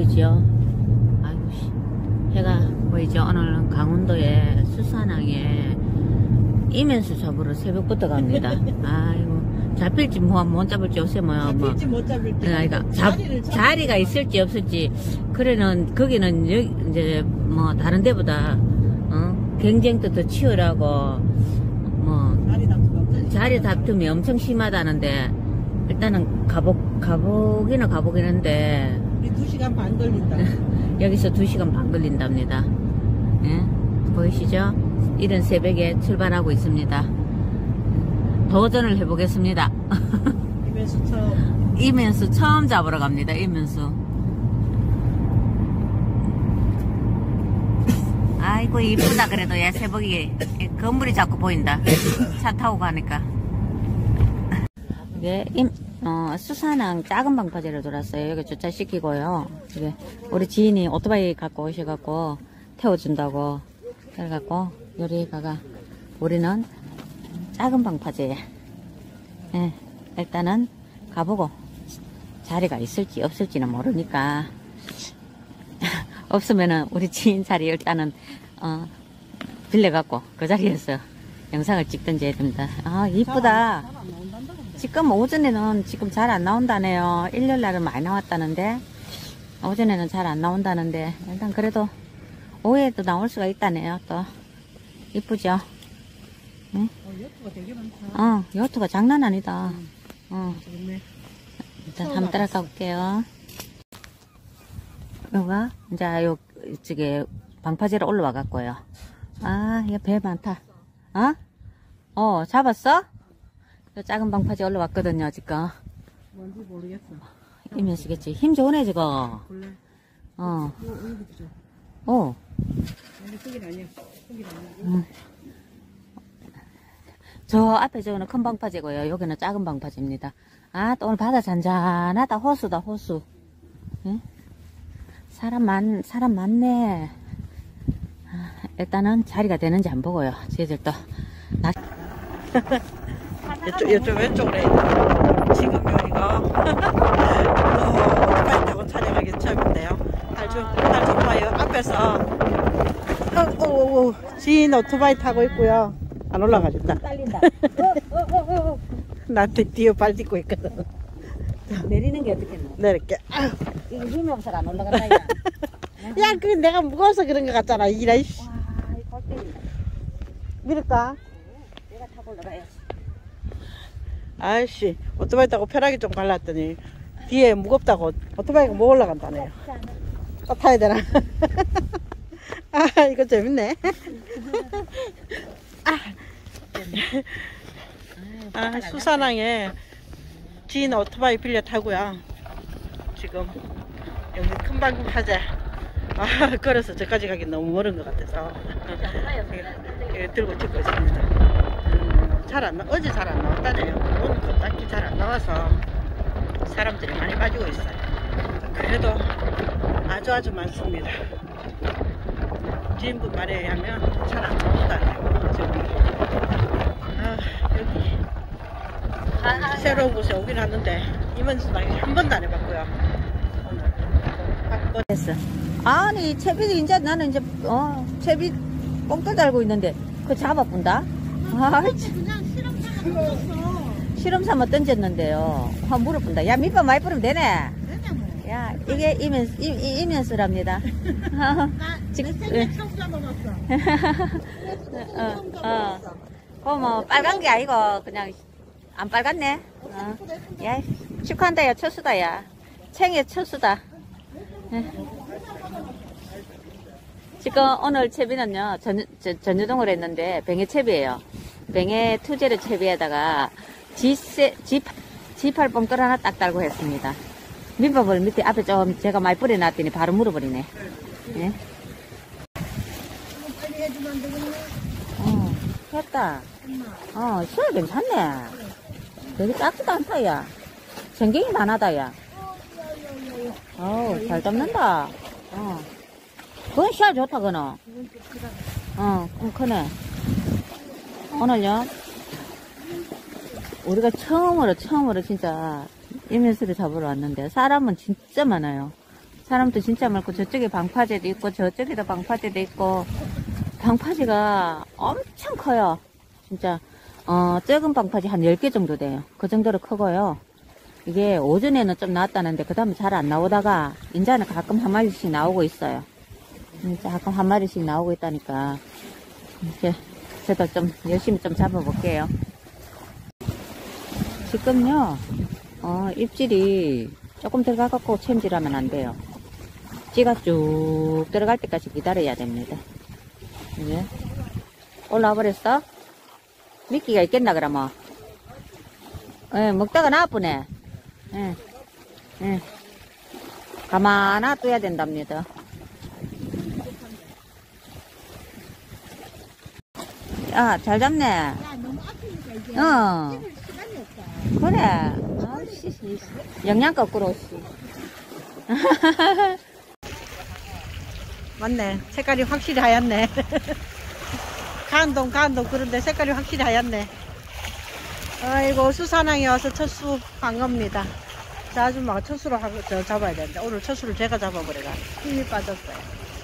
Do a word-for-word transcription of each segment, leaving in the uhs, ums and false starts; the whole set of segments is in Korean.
보이죠? 아이고, 해가 보이죠? 오늘은 강원도의 수산항에 이면수 잡으러 새벽부터 갑니다. 아이고, 잡힐지 뭐 못 잡을지 없어요. 뭐, 잡힐지 못 잡을지. 그러니까 잡, 자리가 있을지 없을지. 그래는 거기는 여기 이제 뭐 다른 데보다 어? 경쟁도 더 치열하고 뭐 자리 다툼이 자리 다툼이 엄청 심하다는데 일단은 가복 가보기는 가보긴 한데 우리 두 시간 반 걸린다. 여기서 두 시간 반 걸린답니다. 예? 보이시죠? 이른 새벽에 출발하고 있습니다. 도전을 해보겠습니다. 이면수 처음. 이면수 처음 잡으러 갑니다. 이면수. 아이고 이쁘다. 그래도 야 새벽이 건물이 자꾸 보인다. 차 타고 가니까. 이게 임, 어, 수산항 작은 방파제를 돌았어요. 여기 주차시키고요. 이게 우리 지인이 오토바이 갖고 오셔갖고 태워준다고 그래갖고 여기 가가 우리는 작은 방파제. 예, 일단은 가보고 자리가 있을지 없을지는 모르니까 없으면은 우리 지인 자리 일단은 어, 빌려갖고 그 자리에서 영상을 찍든지 해야 됩니다. 아 이쁘다. 지금 오전에는 지금 잘 안 나온다네요. 일요일날은 많이 나왔다는데 오전에는 잘 안 나온다는데 일단 그래도 오후에도 나올 수가 있다네요. 또 이쁘죠? 응? 어, 요트가 되게 많다. 어, 요트가 장난 아니다. 응. 어. 좋네. 일단 한번 따라가 볼게요. 요가, 이제 요, 이쪽에 방파제로 올라와 갔고요. 아, 이거 배 많다. 어? 어, 잡았어? 요 작은 방파제 올라왔거든요, 지금. 뭔지 모르겠어. 이면수겠지. 힘 좋으네, 저거. 원래. 어. 이거 얼굴 보자. 어. 원래 거긴 아니야. 거긴 아니야. 음. 저 앞에 저거는 큰 방파제고요. 여기는 작은 방파제입니다. 아, 또 오늘 바다 잔잔하다. 호수다, 호수. 응? 사람 많, 사람 많네. 아, 일단은 자리가 되는지 안 보고요. 저희들도. 나... 이쪽, 이쪽 왼쪽으로 지금 여기가 오토바이 타고 촬영하기 처음인데요. 날 좀, 날 좀 봐요. 앞에서 어, 오, 오, 오. 지인 오토바이 타고 있고요. 안 올라가준다. 딸린다. 나한테 뒤에 발 딛고 있거든. 내리는 게 어떻겠노? 내릴게. 이거 유명사가 안 올라간다, 야. 야, 그 내가 무거워서 그런 것 같잖아. 이라이. 와, 이 골때린다. 밀을까? 내가 타고 올라가야지. 아이씨, 오토바이 타고 편하게 좀 갈랐더니 뒤에 무겁다고 오토바이가 못 올라간다네요. 또 타야 되나? 아, 이거 재밌네. 아, 아 수산항에 지인 오토바이 빌려 타고요. 지금 여기 큰방 파제 아, 걸어서 저까지 가기 너무 멀은 것 같아서 예, 들고 찍고 있습니다. 잘 안 나, 어제 잘 안 나왔다네요. 오늘도 딱히 잘 안 나와서 사람들이 많이 빠지고 있어요. 그래도 아주 아주 많습니다. 지인분 말에 의하면 잘 안 나온다네요. 저기. 아, 여기 새로운 곳에 오긴 하는데 이면수당이 한 번도 안 해봤고요. 오늘 됐어. 아니, 채비도 이제 나는 이제, 어, 채비 꽁돌 달고 있는데, 그거 잡아본다? 아, 그냥 실험 삼아 던졌어. 실험 삼아 던졌는데요. 화 물어본다. 야, 밑밥 많이 뿌리면 되네. 되냐 뭐. 야, 이게 이면수, 이, 이, 이면수랍니다. 나 지금, 생일 처음 잡아봤어. 어, 어. 그거 뭐, 빨간 게 아니고, 그냥, 안 빨갛네. 어. 야, 축하한다, 야, 첫 수다, 야. 생애 첫 수다. 지금 오늘 채비는요, 전, 전, 전유동을 했는데, 뱅에 채비예요. 뱅에 투제르 채비에다가, G, G, 지팔 뽕돌 하나 딱 달고 했습니다. 밑밥을 밑에 앞에 좀 제가 많이 뿌려놨더니 바로 물어버리네. 예? 빨리 해주면 안 되겠네. 어, 했다. 어, 시야 괜찮네. 되게 작지도 않다, 야. 전갱이 많아다, 야. 어우, 잘 잡는다. 어. 그건 시야 좋다, 그는. 어, 그럼 크네. 오늘요, 우리가 처음으로, 처음으로 진짜 이면수를 잡으러 왔는데, 사람은 진짜 많아요. 사람도 진짜 많고, 저쪽에 방파제도 있고, 저쪽에도 방파제도 있고, 방파제가 엄청 커요. 진짜, 어, 작은 방파제 한 열 개 정도 돼요. 그 정도로 크고요. 이게 오전에는 좀 나왔다는데, 그 다음에 잘 안 나오다가, 인자는 가끔 한 마리씩 나오고 있어요. 진짜 가끔 한 마리씩 나오고 있다니까. 이제, 저도 좀 열심히 좀 잡아볼게요. 지금요, 어, 입질이 조금 들어가갖고 챔질하면 안 돼요. 찌가 쭉 들어갈 때까지 기다려야 됩니다. 예. 올라와 버렸어? 미끼가 있겠나, 그러면? 예, 먹다가 나와보네. 예, 예. 가만 놔둬야 된답니다. 야, 잘 잡네. 야, 너무 아프니까 이제 어. 찍을 시간이 없다. 그래. 아씨, 영양 거꾸로, 씨. 맞네. 색깔이 확실히 하얗네. 간동, 간동. 그런데 색깔이 확실히 하얗네. 아이고, 수산항에 와서 첫수 한 겁니다. 저 아줌마가 첫수로 하, 저 잡아야 되는데, 오늘 첫수를 제가 잡아버려가 힘이 빠졌어요.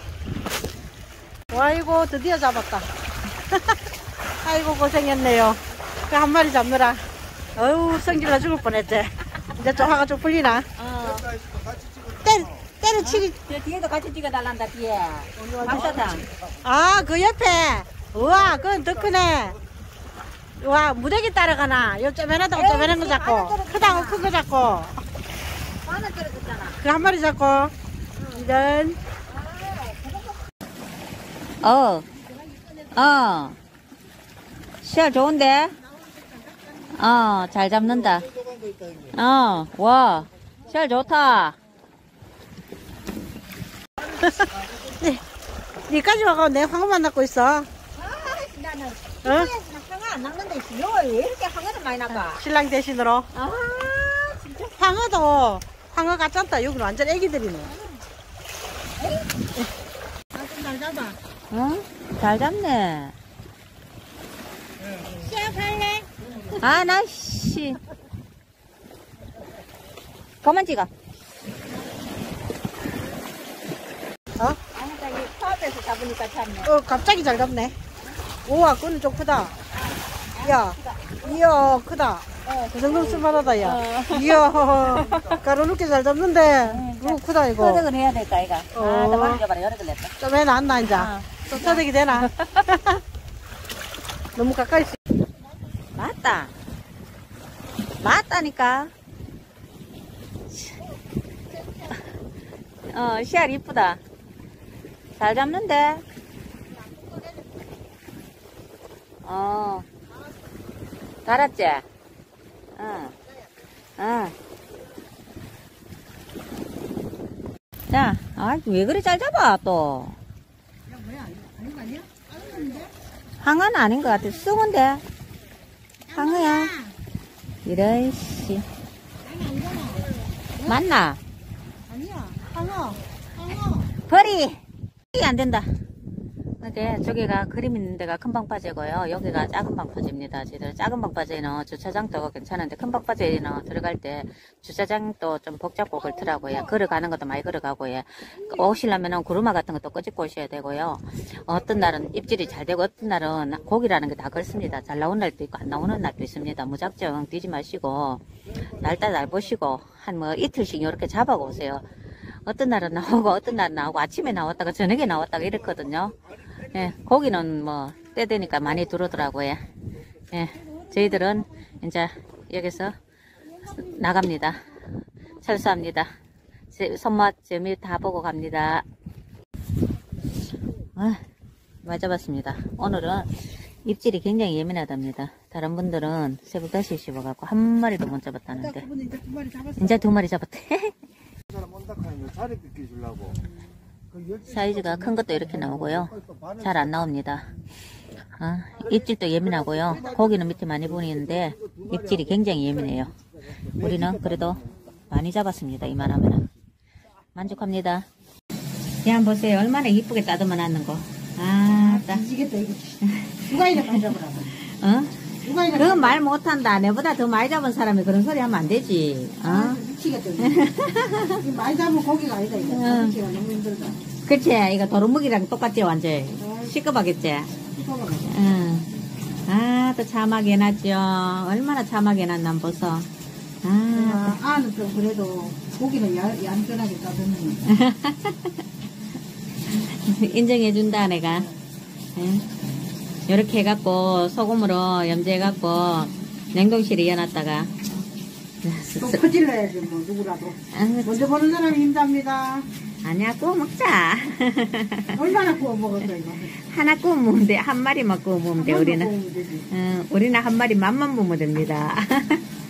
아이고, 드디어 잡았다. 아이고, 고생했네요. 그 한 마리 잡느라. 어우, 성질나 죽을 뻔했지. 이제 좀 화가 좀 풀리나? 어. 때려, 때려치기. 저 뒤에도 같이 찍어달란다, 뒤에. 박사장. 아, 그 옆에. 우와, 그건 더 크네. 와, 무대기 따라가나. 요 쪼매나다고 쪼매난 거 잡고. 크다고 큰 거 잡고. 하나 떨어졌잖아. 그 한 마리 잡고. 이런. 어. 어. 시야 좋은데? 어, 잘 잡는다. 어, 와. 시야 좋다. 네, 니까지 와가 내 황어 만났고 있어. 아, 나는 어? 항아 안 낚는다 했지. 왜 이렇게 항아를 많이 낚아? 신랑 대신으로. 아, 진짜. 황어도, 황어 같지 않다. 여기는 완전 애기들이네. 아, 좀 잘 잡아. 어? 잘 잡네. 시합할래? 아, 나, 씨. 그만 찍어. 어? 아니, 나 이 코앞에서 잡으니까 참네. 어, 갑자기 잘 잡네. 우와, 그거는 좀 크다. 야, 이야, 크다. 어, 그 정도면 쓸만하다, 야. 이야, 가로놓게 잘 잡는데. 너무 크다, 이거. 소득을 해야 될까, 이가. 아, 어. 나 많이 줘봐라. 여러 걸렸다. 좀 해놨나, 이제. 어. 좀 싸대기 되나? 너무 가까이 있어. 맞다. 맞다니까. 어, 씨알 이쁘다. 잘 잡는데. 어. 달았지? 응. 응. 자, 아, 왜 그리 잘 잡아, 또. 야, 뭐야? 아닌 거 아니야? 아닌데? 항어는 아닌 것 같아. 쑥은데. 항어야. 이런, 씨. 아니, 아니잖아. 맞나? 아니야. 항어. 항어. 버리! 이게 안 된다. 이게 저기가 그림 있는 데가 큰 방파제고요. 여기가 작은 방파제입니다. 저희들 작은 방파제는 주차장도 괜찮은데 큰 방파제는 들어갈 때 주차장도 좀 복잡고 그렇더라고요. 걸어가는 것도 많이 걸어가고요. 오시려면은 구루마 같은 것도 끄집고 오셔야 되고요. 어떤 날은 입질이 잘 되고 어떤 날은 고기라는 게 다 그렇습니다. 잘 나오는 날도 있고 안 나오는 날도 있습니다. 무작정 뛰지 마시고 날짜 날 보시고 한 뭐 이틀씩 이렇게 잡아고 오세요. 어떤 날은 나오고 어떤 날은 나오고 아침에 나왔다가 저녁에 나왔다가 이랬거든요. 예, 고기는 뭐 때 되니까 많이 들어오더라고요. 예, 저희들은 이제 여기서 나갑니다. 철수합니다. 제, 손맛 재미 다 보고 갑니다. 아, 많이 잡았습니다. 오늘은 입질이 굉장히 예민하답니다. 다른 분들은 새벽 다시 씹어갖고 한 마리도 못 잡았다는데 그분은 이제 두 마리 잡았어. 이제 두 마리 잡았대. 사람 온다 카니까 자리 비켜주려고. 사이즈가 큰 것도 이렇게 나오고요. 잘 안 나옵니다. 어, 입질도 예민하고요. 고기는 밑에 많이 보이는데 입질이 굉장히 예민해요. 우리는 그래도 많이 잡았습니다. 이만하면 만족합니다. 그냥 보세요. 얼마나 이쁘게 따듬어 놨는 거. 아, 따. 미치겠다, 이거. 누가 이렇게 잡으라고. 어? 누가 이래? 그건 말 못한다. 내보다 더 많이 잡은 사람이 그런 소리 하면 안 되지. 어? 아, 미치겠다. 이 많이 잡은 고기가 아니다, 이거. 응. 미치가 너무 힘들다. 그치? 이거 도루묵이랑 똑같지, 완전. 시끄럽겠지? 이거가 응. 아, 또 참하게 해놨죠. 얼마나 참하게 해놨나, 보소. 아, 아, 아는 좀 그래도 고기는 야, 얌전하게 따졌네. 인정해준다, 내가. 응? 요렇게 해갖고, 소금으로 염지해갖고, 냉동실에 이어놨다가. 또 퍼질러야지, 뭐, 누구라도. 아, 먼저 보는 사람이 힘듭니다. 아니야, 구워 먹자. 얼마나 구워 먹었어, 이거. 하나 구워 먹으면 돼. 한 마리만 구워 먹으면 돼, 한 번만 우리는. 구우면 되지. 응, 우리는 한 마리 맛만 보면 됩니다.